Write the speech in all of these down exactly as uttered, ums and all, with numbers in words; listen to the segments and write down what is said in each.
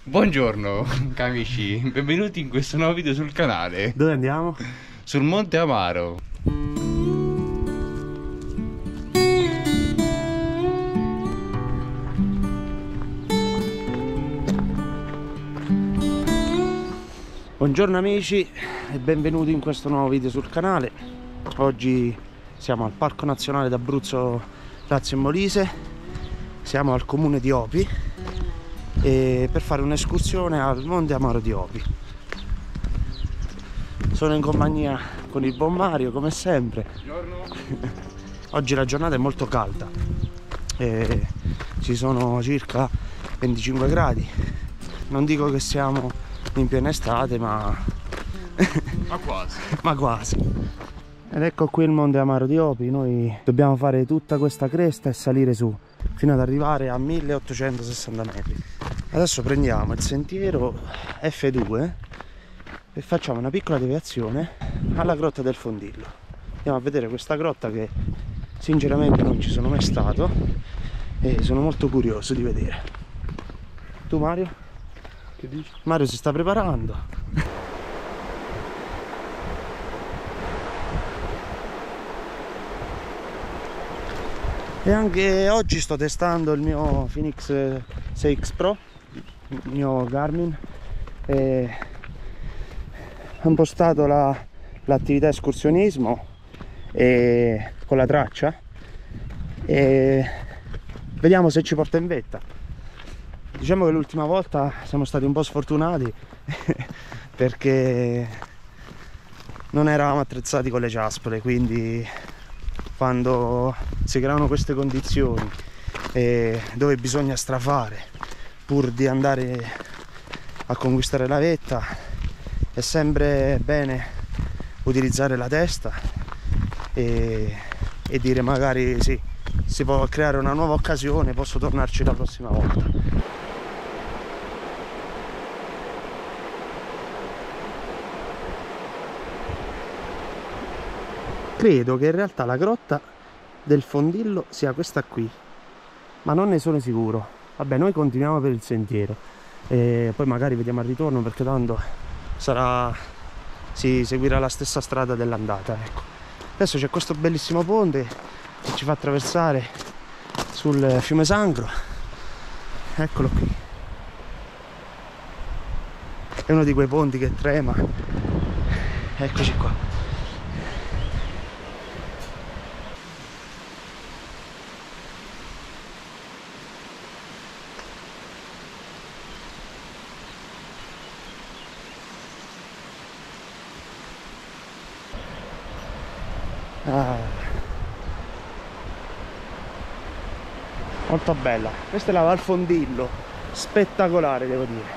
Buongiorno amici, benvenuti in questo nuovo video sul canale. Dove andiamo? Sul Monte Amaro. Buongiorno amici e benvenuti in questo nuovo video sul canale. Oggi siamo al Parco Nazionale d'Abruzzo Lazio e Molise. Siamo al comune di Opi e per fare un'escursione al Monte Amaro di Opi. Sono in compagnia con il buon Mario come sempre. Buongiorno. Oggi la giornata è molto calda e ci sono circa venticinque gradi. Non dico che siamo in piena estate, ma Ma quasi. ma quasi. Ed ecco qui il Monte Amaro di Opi. Noi dobbiamo fare tutta questa cresta e salire su fino ad arrivare a milleottocentosessanta metri. Adesso prendiamo il sentiero F due e facciamo una piccola deviazione alla grotta del Fondillo. Andiamo a vedere questa grotta che sinceramente non ci sono mai stato e sono molto curioso di vedere. Tu Mario? Che dici? Mario si sta preparando. E anche oggi sto testando il mio Phoenix sei X Pro, il mio Garmin, e ho impostato l'attività escursionismo e, con la traccia, e vediamo se ci porta in vetta. Diciamo che l'ultima volta siamo stati un po' sfortunati perché non eravamo attrezzati con le ciaspole, quindi quando si creano queste condizioni eh, dove bisogna strafare pur di andare a conquistare la vetta, è sempre bene utilizzare la testa e, e dire magari sì, si può creare una nuova occasione, posso tornarci la prossima volta. Credo che in realtà la grotta del Fondillo sia questa qui, ma non ne sono sicuro. Vabbè, noi continuiamo per il sentiero e poi magari vediamo al ritorno, perché tanto sarà, si seguirà la stessa strada dell'andata, ecco. Adesso c'è questo bellissimo ponte che ci fa attraversare sul fiume Sangro. Eccolo qui. È uno di quei ponti che trema. Eccoci qua. Ah, molto bella. Questa è la Val Fondillo, spettacolare devo dire.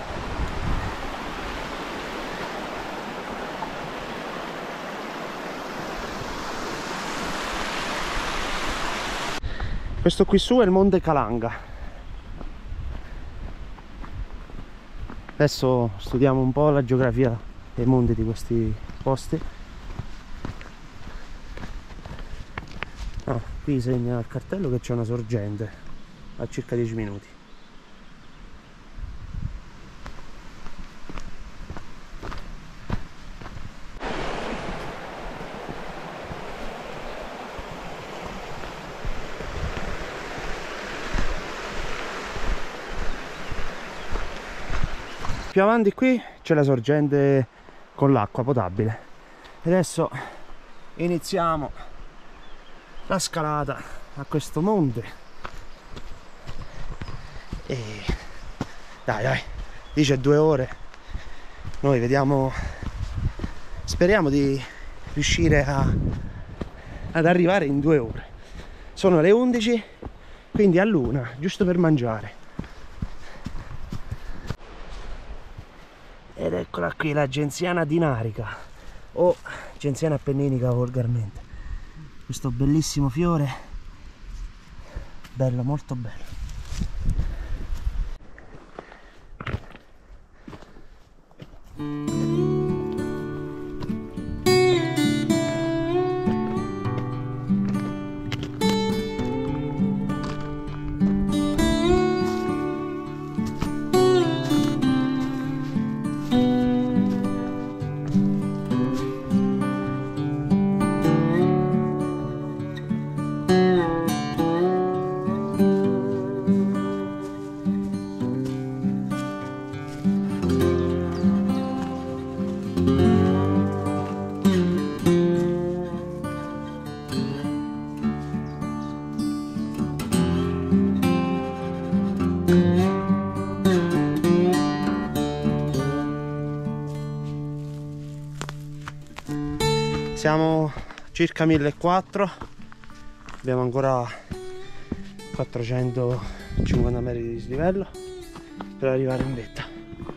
Questo qui su è il Monte Calanga. Adesso studiamo un po' la geografia dei monti di questi posti. Ah, qui segna il cartello che c'è una sorgente a circa dieci minuti. Più avanti qui c'è la sorgente con l'acqua potabile. E adesso iniziamo la scalata a questo monte e dai dai, dice due ore, noi vediamo, speriamo di riuscire a, ad arrivare in due ore. Sono le undici, quindi all'una, giusto per mangiare. Ed eccola qui la genziana dinarica o genziana appenninica volgarmente. Questo bellissimo fiore, bello, molto bello. Siamo circa millequattrocento, abbiamo ancora quattrocentocinquanta metri di dislivello per arrivare in vetta.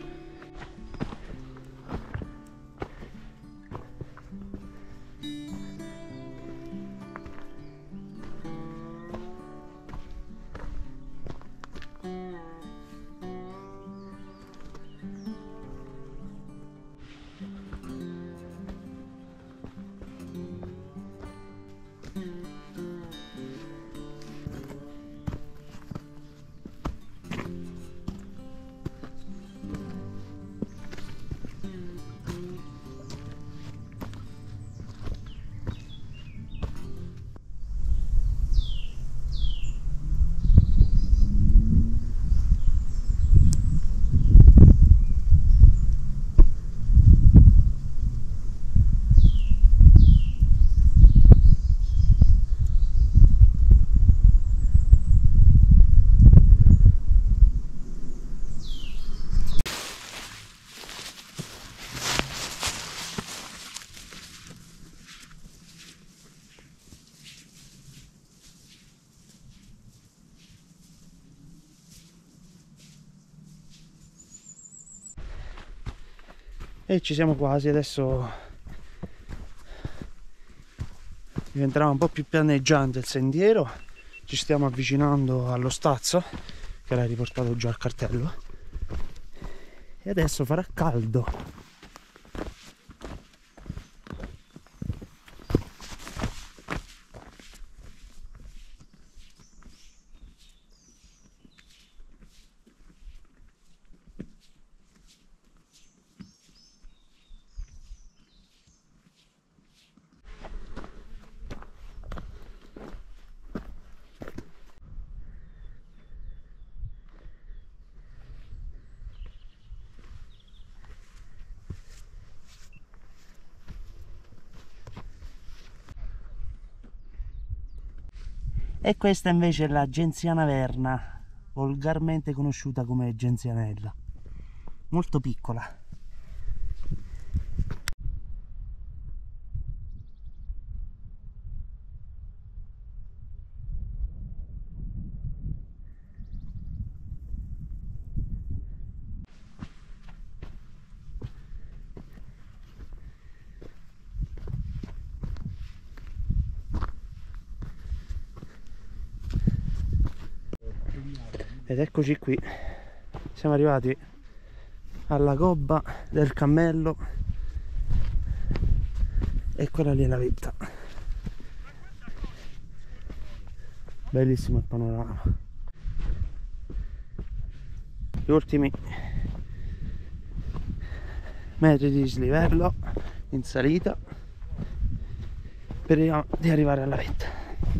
E ci siamo quasi, adesso diventerà un po' più pianeggiante il sentiero, ci stiamo avvicinando allo stazzo che l'hai riportato già al cartello e adesso farà caldo. E questa invece è la genziana verna, volgarmente conosciuta come genzianella, molto piccola. Ed eccoci qui, siamo arrivati alla gobba del cammello e quella lì è la vetta. Bellissimo il panorama. Gli ultimi metri di dislivello in salita speriamo di arrivare alla vetta.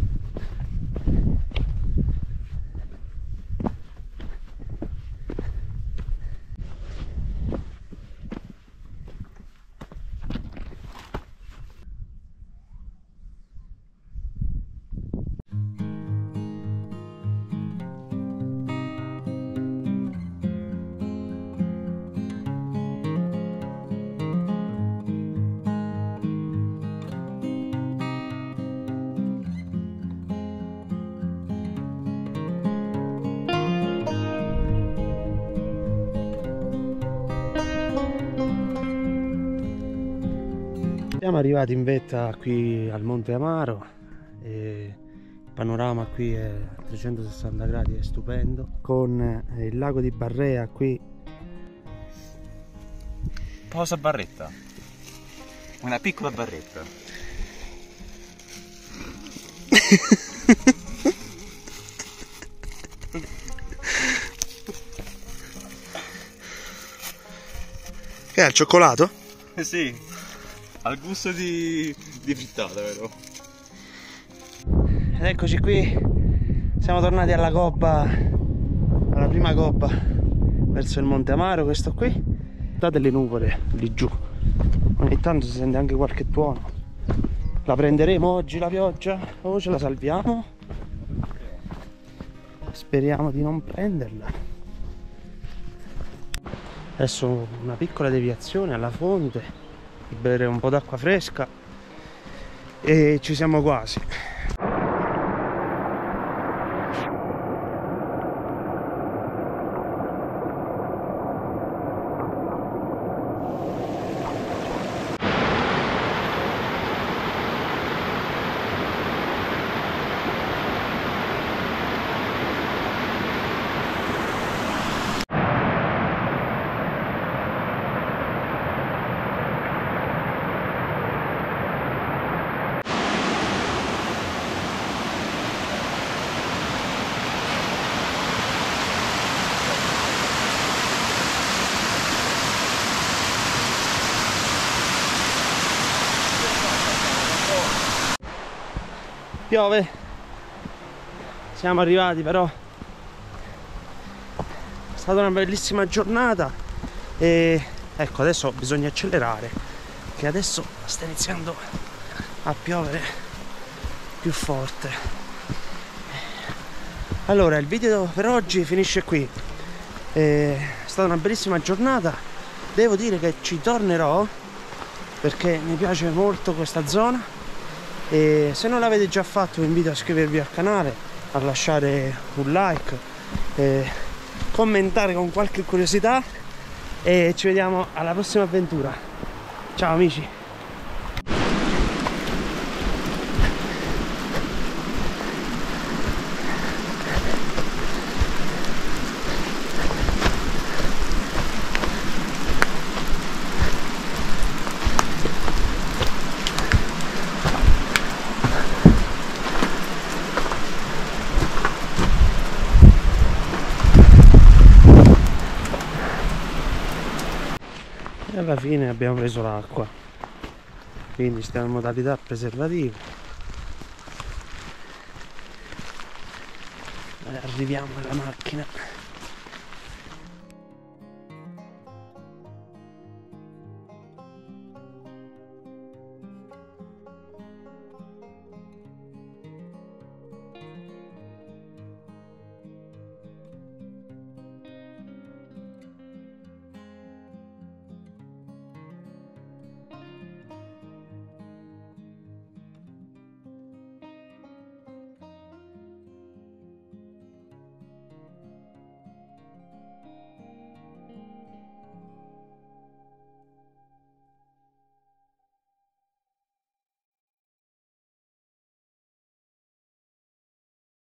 Siamo arrivati in vetta qui al Monte Amaro e il panorama qui è a trecentosessanta gradi, è stupendo, con il lago di Barrea qui. Cosa barretta? Una piccola barretta. Che è il cioccolato? Sì. Al gusto di, di frittata, vero? Ed eccoci qui, siamo tornati alla gobba, alla prima gobba verso il Monte Amaro, questo qui. Guardate le nuvole lì giù, ogni tanto si sente anche qualche tuono. La prenderemo oggi la pioggia o ce la salviamo? Speriamo di non prenderla. Adesso una piccola deviazione alla fonte per bere un po' d'acqua fresca e ci siamo quasi. Piove, siamo arrivati, però è stata una bellissima giornata e ecco, adesso bisogna accelerare, che adesso sta iniziando a piovere più forte. Allora, il video per oggi finisce qui. È stata una bellissima giornata, devo dire che ci tornerò perché mi piace molto questa zona. E se non l'avete già fatto vi invito a iscrivervi al canale, a lasciare un like, e commentare con qualche curiosità e ci vediamo alla prossima avventura. Ciao amici! E alla fine abbiamo preso l'acqua, quindi stiamo in modalità preservativa e arriviamo alla macchina.